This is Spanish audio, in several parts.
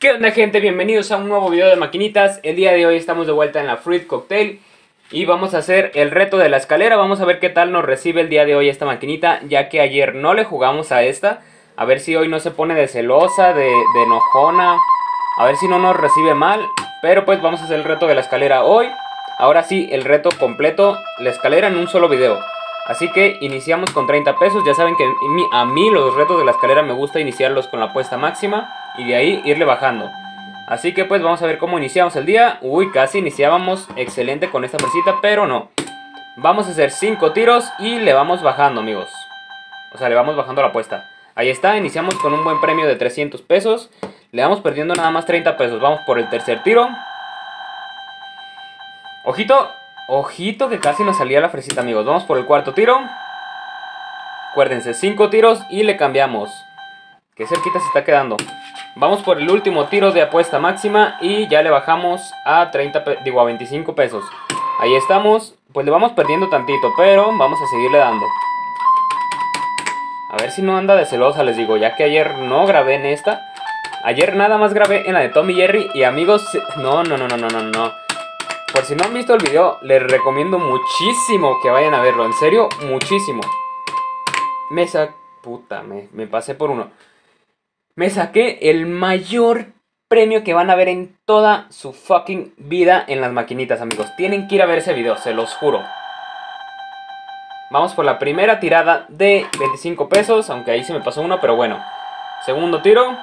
¿Qué onda, gente? Bienvenidos a un nuevo video de maquinitas. El día de hoy estamos de vuelta en la Fruit Cocktail y vamos a hacer el reto de la escalera. Vamos a ver qué tal nos recibe el día de hoy esta maquinita, ya que ayer no le jugamos a esta. A ver si hoy no se pone de celosa, de enojona, a ver si no nos recibe mal. Pero pues vamos a hacer el reto de la escalera hoy. Ahora sí, el reto completo, la escalera en un solo video. Así que iniciamos con 30 pesos. Ya saben que a mí los retos de la escalera me gusta iniciarlos con la apuesta máxima y de ahí irle bajando. Así que pues vamos a ver cómo iniciamos el día. Uy, casi iniciábamos excelente con esta fresita, pero no. Vamos a hacer 5 tiros y le vamos bajando, amigos. O sea, le vamos bajando la apuesta. Ahí está, iniciamos con un buen premio de 300 pesos. Le vamos perdiendo nada más 30 pesos. Vamos por el tercer tiro. Ojito, ojito que casi nos salía la fresita, amigos. Vamos por el cuarto tiro. Acuérdense, 5 tiros y le cambiamos. Qué cerquita se está quedando. Vamos por el último tiro de apuesta máxima y ya le bajamos a 25 pesos. Ahí estamos. Pues le vamos perdiendo tantito, pero vamos a seguirle dando. A ver si no anda de celosa, les digo, ya que ayer no grabé en esta. Ayer nada más grabé en la de Tom y Jerry. Y amigos, no. Por si no han visto el video, les recomiendo muchísimo que vayan a verlo. En serio, muchísimo. Me pasé por uno. Me saqué el mayor premio que van a ver en toda su fucking vida en las maquinitas, amigos. Tienen que ir a ver ese video, se los juro. Vamos por la primera tirada de 25 pesos, aunque ahí se me pasó uno, pero bueno. Segundo tiro.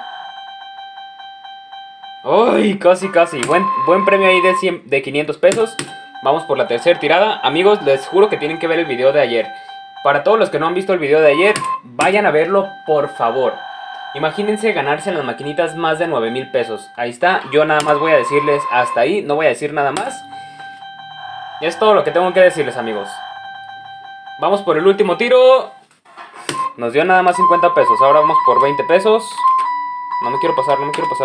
¡Uy! Casi. Buen premio ahí de 500 pesos. Vamos por la tercera tirada. Amigos, les juro que tienen que ver el video de ayer. Para todos los que no han visto el video de ayer, vayan a verlo, por favor. Imagínense ganarse en las maquinitas más de 9,000 pesos. Ahí está, yo nada más voy a decirles hasta ahí, no voy a decir nada más. Es todo lo que tengo que decirles, amigos. Vamos por el último tiro. Nos dio nada más 50 pesos, ahora vamos por 20 pesos. No me quiero pasar.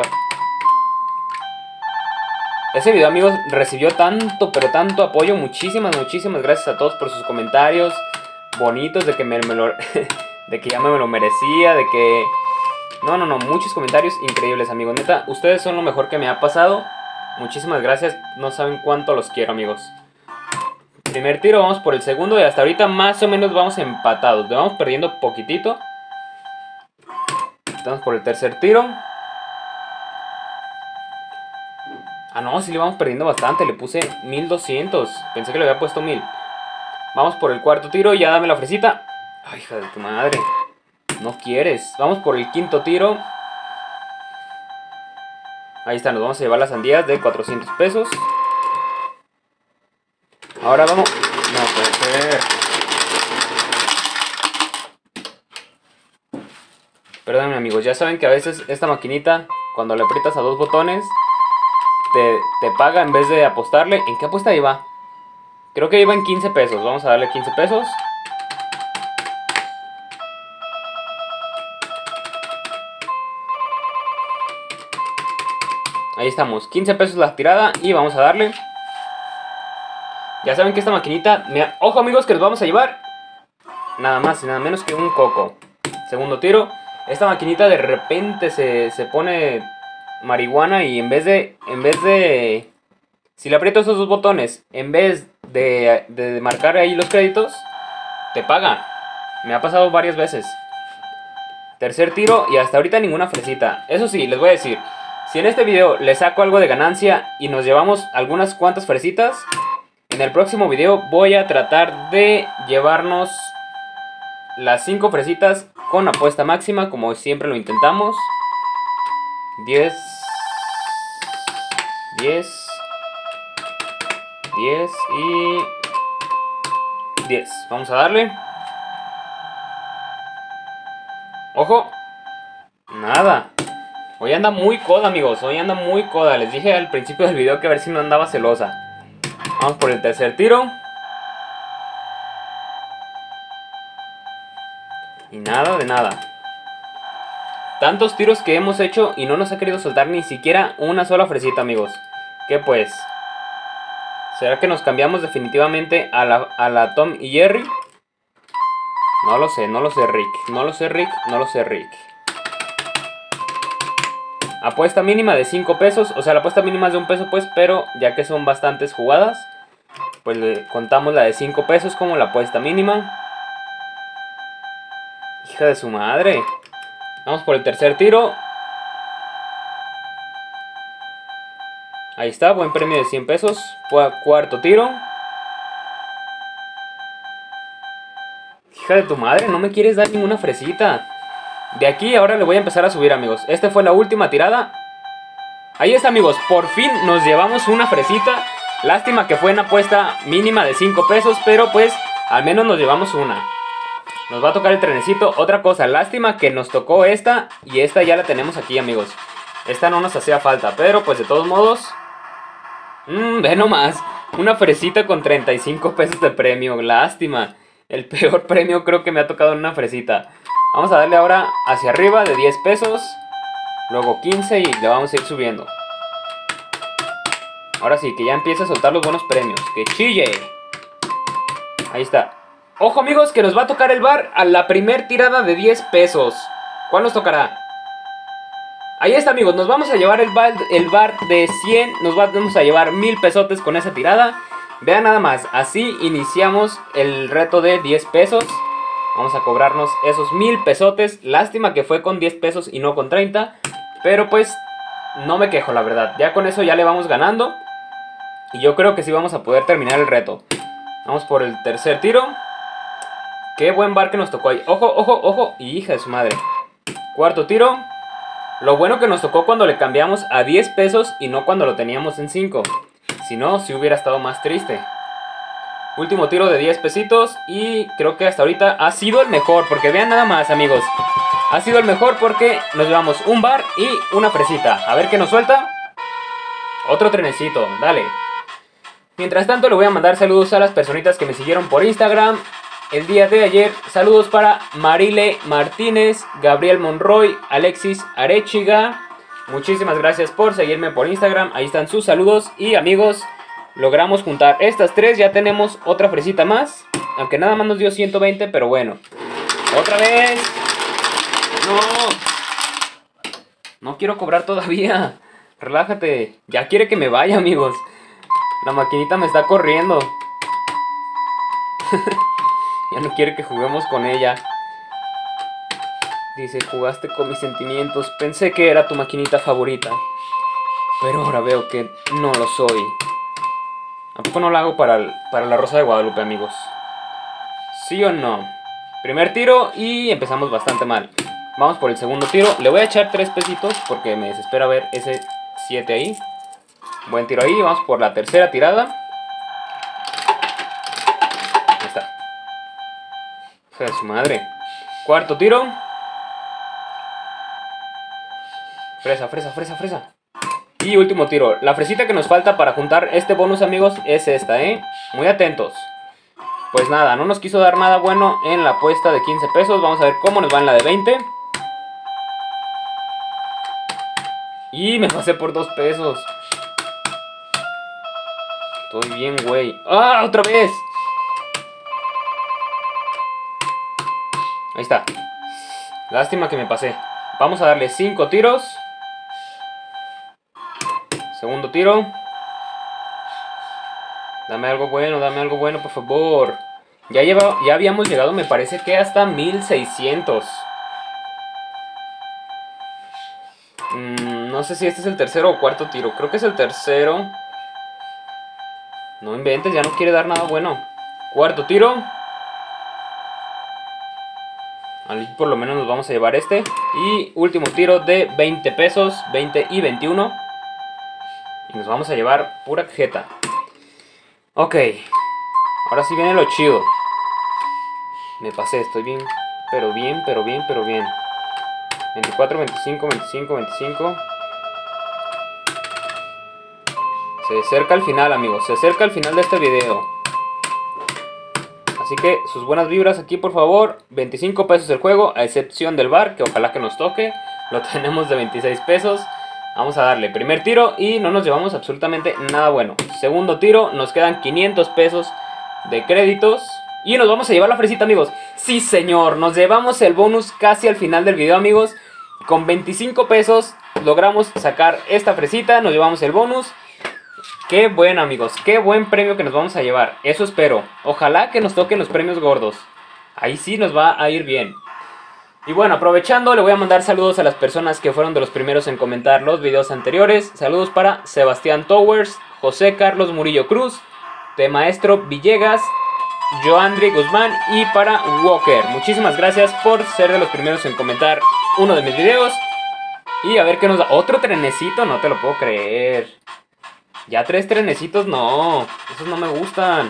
Ese video, amigos, recibió tanto, pero tanto apoyo. Muchísimas gracias a todos por sus comentarios bonitos de que de que ya me lo merecía, de que... No, muchos comentarios increíbles, amigos. Neta, ustedes son lo mejor que me ha pasado. Muchísimas gracias, no saben cuánto los quiero, amigos. Primer tiro, vamos por el segundo y hasta ahorita más o menos vamos empatados. Le vamos perdiendo poquitito. Estamos por el tercer tiro. Ah, no, sí le vamos perdiendo bastante, le puse 1200. Pensé que le había puesto 1000. Vamos por el cuarto tiro, ya dame la fresita. Ay, hija de tu madre. No quieres. Vamos por el quinto tiro. Ahí está, nos vamos a llevar las sandías de 400 pesos. Ahora vamos... No puede ser. Perdónenme, amigos, ya saben que a veces esta maquinita, cuando le aprietas a dos botones, te paga en vez de apostarle. ¿En qué apuesta iba? Creo que iba en 15 pesos. Vamos a darle 15 pesos. Ahí estamos, 15 pesos la tirada y vamos a darle. Ya saben que esta maquinita... Ojo, amigos, que nos vamos a llevar nada más y nada menos que un coco. Segundo tiro. Esta maquinita de repente se pone marihuana y en vez de... Si le aprieto esos dos botones, en vez de marcar ahí los créditos, te paga. Me ha pasado varias veces. Tercer tiro y hasta ahorita ninguna fresita. Eso sí, les voy a decir, si en este video le saco algo de ganancia y nos llevamos algunas cuantas fresitas, en el próximo video voy a tratar de llevarnos las 5 fresitas con apuesta máxima, como siempre lo intentamos. 10 y 10. Vamos a darle. Ojo. Nada. Hoy anda muy coda, amigos. Hoy anda muy coda. Les dije al principio del video que a ver si no andaba celosa. Vamos por el tercer tiro. Y nada de nada. Tantos tiros que hemos hecho y no nos ha querido soltar ni siquiera una sola fresita, amigos. ¿Qué pues? ¿Será que nos cambiamos definitivamente a la Tom y Jerry? No lo sé, Rick. Apuesta mínima de 5 pesos. O sea, la apuesta mínima es de 1 peso pues, pero ya que son bastantes jugadas, pues le contamos la de 5 pesos como la apuesta mínima. Hija de su madre. Vamos por el tercer tiro. Ahí está, buen premio de 100 pesos. Cuarto tiro. Hija de tu madre, no me quieres dar ninguna fresita. De aquí ahora le voy a empezar a subir, amigos. Esta fue la última tirada. Ahí está, amigos, por fin nos llevamos una fresita. Lástima que fue en apuesta mínima de 5 pesos, pero pues al menos nos llevamos una. Nos va a tocar el trenecito. Otra cosa, lástima que nos tocó esta. Y esta ya la tenemos aquí, amigos. Esta no nos hacía falta, pero pues de todos modos... ve nomás, una fresita con 35 pesos de premio. Lástima, el peor premio creo que me ha tocado en una fresita. Vamos a darle ahora hacia arriba de 10 pesos. Luego 15 y le vamos a ir subiendo. Ahora sí, que ya empieza a soltar los buenos premios. ¡Que chille! Ahí está. Ojo, amigos, que nos va a tocar el bar a la primer tirada de 10 pesos. ¿Cuál nos tocará? Ahí está, amigos, nos vamos a llevar el bar de 100. Nos vamos a llevar 1000 pesotes con esa tirada. Vean nada más, así iniciamos el reto de 10 pesos. Vamos a cobrarnos esos 1000 pesotes. Lástima que fue con 10 pesos y no con 30. Pero pues no me quejo, la verdad. Ya con eso ya le vamos ganando. Y yo creo que sí vamos a poder terminar el reto. Vamos por el tercer tiro. Qué buen bar que nos tocó ahí. Ojo, ojo, ojo. Hija de su madre. Cuarto tiro. Lo bueno que nos tocó cuando le cambiamos a 10 pesos y no cuando lo teníamos en 5. Si no, sí hubiera estado más triste. Último tiro de 10 pesitos y creo que hasta ahorita ha sido el mejor. Porque vean nada más, amigos. Ha sido el mejor porque nos llevamos un bar y una fresita. A ver qué nos suelta. Otro trenecito, dale. Mientras tanto le voy a mandar saludos a las personitas que me siguieron por Instagram el día de ayer. Saludos para Marile Martínez, Gabriel Monroy, Alexis Arechiga. Muchísimas gracias por seguirme por Instagram. Ahí están sus saludos. Y amigos, logramos juntar estas tres. Ya tenemos otra fresita más. Aunque nada más nos dio 120, pero bueno. Otra vez. No quiero cobrar todavía. Relájate. Ya quiere que me vaya, amigos. La maquinita me está corriendo. Ya no quiere que juguemos con ella. Dice, jugaste con mis sentimientos. Pensé que era tu maquinita favorita, pero ahora veo que no lo soy. ¿A poco no la hago para la Rosa de Guadalupe, amigos? ¿Sí o no? Primer tiro y empezamos bastante mal. Vamos por el segundo tiro. Le voy a echar 3 pesitos porque me desespera ver ese 7 ahí. Buen tiro ahí. Vamos por la tercera tirada. Ahí está. Hija de su madre. Cuarto tiro. Fresa, fresa, fresa, fresa. Y último tiro. La fresita que nos falta para juntar este bonus, amigos, es esta, ¿eh? Muy atentos. Pues nada, no nos quiso dar nada bueno en la apuesta de 15 pesos. Vamos a ver cómo nos va en la de 20. Y me pasé por 2 pesos. Estoy bien, güey. ¡Ah, otra vez! Ahí está. Lástima que me pasé. Vamos a darle 5 tiros. Segundo tiro. Dame algo bueno, por favor. Ya habíamos llegado, me parece que hasta 1600. No sé si este es el tercero o cuarto tiro. Creo que es el tercero. No inventes, ya no quiere dar nada bueno. Cuarto tiro. Por lo menos nos vamos a llevar este. Y último tiro de 20 pesos. 20 y 21. Y nos vamos a llevar pura jeta. Ok. Ahora sí viene lo chido. Me pasé, estoy bien. Pero bien. 24, 25, 25, 25. Se acerca al final, amigos. Se acerca al final de este video. Así que sus buenas vibras aquí, por favor. 25 pesos el juego, a excepción del bar, que ojalá que nos toque. Lo tenemos de 26 pesos. Vamos a darle primer tiro y no nos llevamos absolutamente nada bueno. Segundo tiro, nos quedan 500 pesos de créditos. Y nos vamos a llevar la fresita, amigos. Sí, señor, nos llevamos el bonus casi al final del video, amigos. Con 25 pesos logramos sacar esta fresita, nos llevamos el bonus. Qué bueno, amigos, qué buen premio que nos vamos a llevar. Eso espero. Ojalá que nos toquen los premios gordos. Ahí sí nos va a ir bien. Y bueno, aprovechando, le voy a mandar saludos a las personas que fueron de los primeros en comentar los videos anteriores. Saludos para Sebastián Towers, José Carlos Murillo Cruz, de Maestro Villegas, Joandri Guzmán y para Walker. Muchísimas gracias por ser de los primeros en comentar uno de mis videos. Y a ver qué nos da. ¿Otro trenecito? No te lo puedo creer. Ya 3 trenecitos, no. Esos no me gustan.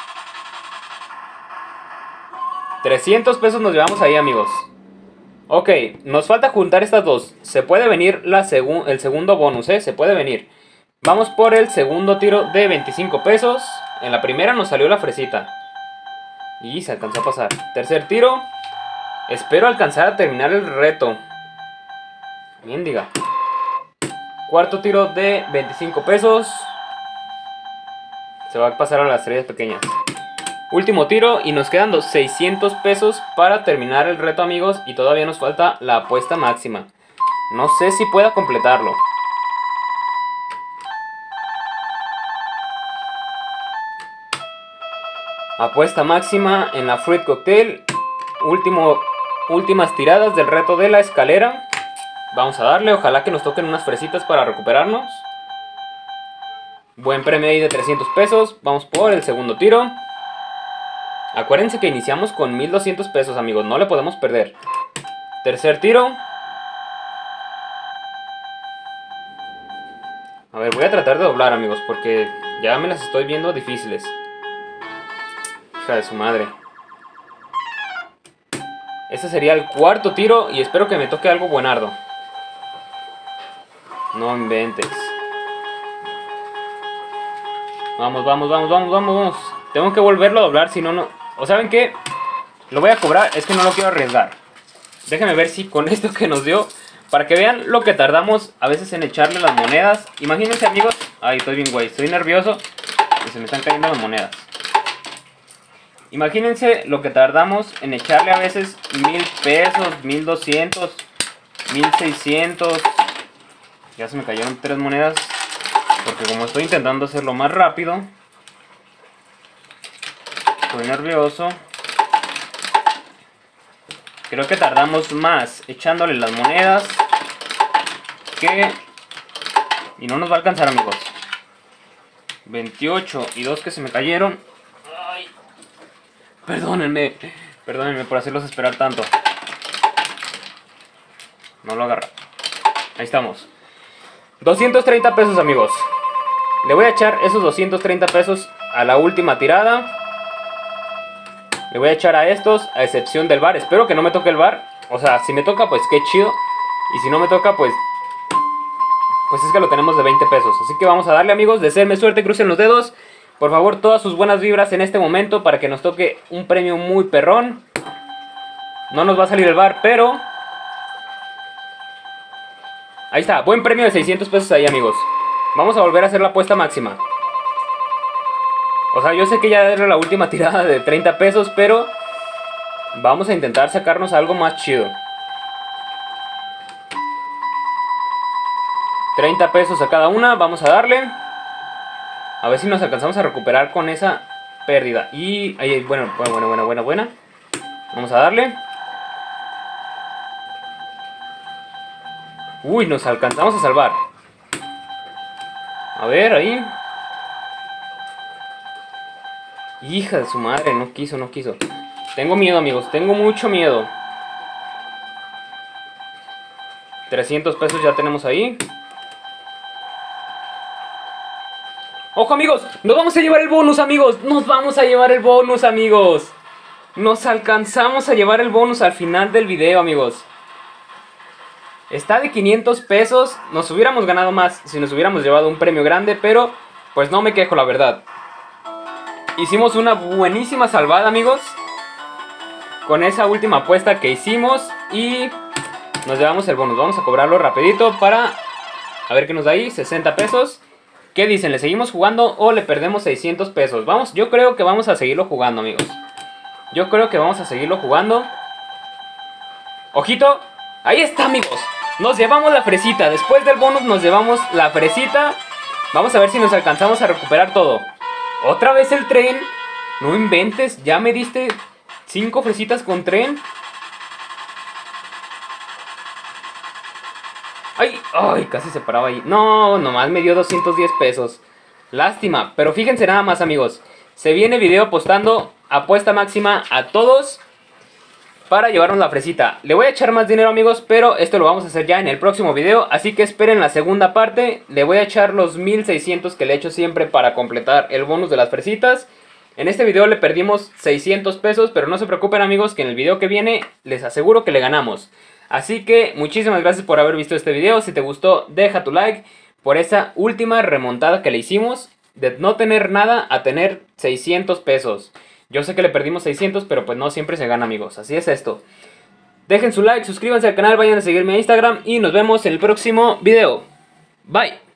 300 pesos nos llevamos ahí, amigos. Ok, nos falta juntar estas dos. Se puede venir el segundo bonus, se puede venir. Vamos por el segundo tiro de 25 pesos. En la primera nos salió la fresita. Y se alcanzó a pasar. Tercer tiro. Espero alcanzar a terminar el reto. Bien, diga. Cuarto tiro de 25 pesos. Se va a pasar a las estrellas pequeñas. Último tiro y nos quedan 600 pesos para terminar el reto, amigos. Y todavía nos falta la apuesta máxima. No sé si pueda completarlo. Apuesta máxima en la Fruit Cocktail. Últimas tiradas del reto de la escalera. Vamos a darle, ojalá que nos toquen unas fresitas para recuperarnos. Buen premio ahí de 300 pesos. Vamos por el segundo tiro. Acuérdense que iniciamos con 1200 pesos, amigos. No le podemos perder. Tercer tiro. A ver, voy a tratar de doblar, amigos, porque ya me las estoy viendo difíciles. Hija de su madre. Este sería el cuarto tiro y espero que me toque algo buenardo. No inventes. Vamos, vamos, vamos, vamos, vamos. Tengo que volverlo a doblar, si no, no. ¿O saben qué? Lo voy a cobrar, es que no lo quiero arriesgar. Déjenme ver si con esto que nos dio, para que vean lo que tardamos a veces en echarle las monedas. Imagínense, amigos. Ay, estoy bien güey, estoy nervioso y se me están cayendo las monedas. Imagínense lo que tardamos en echarle a veces 1000 pesos, 1200, 1600. Ya se me cayeron 3 monedas. Porque como estoy intentando hacerlo más rápido, estoy nervioso. Creo que tardamos más echándole las monedas que... Y no nos va a alcanzar, amigos. 28 y 2 que se me cayeron. Ay. Perdónenme. Perdónenme por hacerlos esperar tanto. No lo agarra. Ahí estamos. 230 pesos, amigos. Le voy a echar esos 230 pesos a la última tirada. Le voy a echar a estos, a excepción del bar. Espero que no me toque el bar. O sea, si me toca, pues qué chido. Y si no me toca, pues es que lo tenemos de 20 pesos. Así que vamos a darle, amigos. Deseenme suerte, crucen los dedos. Por favor, todas sus buenas vibras en este momento para que nos toque un premio muy perrón. No nos va a salir el bar, pero... Ahí está, buen premio de 600 pesos ahí, amigos. Vamos a volver a hacer la apuesta máxima. O sea, yo sé que ya era la última tirada de 30 pesos, pero vamos a intentar sacarnos algo más chido. 30 pesos a cada una, vamos a darle. A ver si nos alcanzamos a recuperar con esa pérdida. Y ahí, bueno. Vamos a darle. Uy, nos alcanzamos a salvar. A ver, ahí. Hija de su madre, no quiso. Tengo miedo, amigos, tengo mucho miedo. 300 pesos ya tenemos ahí. ¡Ojo, amigos! ¡Nos vamos a llevar el bonus, amigos! ¡Nos vamos a llevar el bonus, amigos! Nos alcanzamos a llevar el bonus al final del video, amigos. Está de 500 pesos. Nos hubiéramos ganado más si nos hubiéramos llevado un premio grande, pero pues no me quejo, la verdad. Hicimos una buenísima salvada, amigos, con esa última apuesta que hicimos. Y nos llevamos el bonus. Vamos a cobrarlo rapidito para... A ver qué nos da ahí, 60 pesos. ¿Qué dicen? ¿Le seguimos jugando o le perdemos 600 pesos? Vamos, yo creo que vamos a seguirlo jugando, amigos. Yo creo que vamos a seguirlo jugando. ¡Ojito! ¡Ahí está, amigos! Nos llevamos la fresita. Después del bonus nos llevamos la fresita. Vamos a ver si nos alcanzamos a recuperar todo. Otra vez el tren. No inventes, ya me diste 5 fresitas con tren. Ay, ay, casi se paraba ahí. No, nomás me dio 210 pesos. Lástima, pero fíjense nada más, amigos. Se viene video apostando apuesta máxima a todos para llevarnos la fresita. Le voy a echar más dinero, amigos, pero esto lo vamos a hacer ya en el próximo video. Así que esperen la segunda parte. Le voy a echar los 1600 que le echo siempre para completar el bonus de las fresitas. En este video le perdimos 600 pesos, pero no se preocupen, amigos, que en el video que viene les aseguro que le ganamos. Así que muchísimas gracias por haber visto este video. Si te gustó, deja tu like por esa última remontada que le hicimos. De no tener nada a tener 600 pesos. Yo sé que le perdimos 600, pero pues no siempre se gana, amigos. Así es esto. Dejen su like, suscríbanse al canal, vayan a seguirme a Instagram y nos vemos en el próximo video. Bye.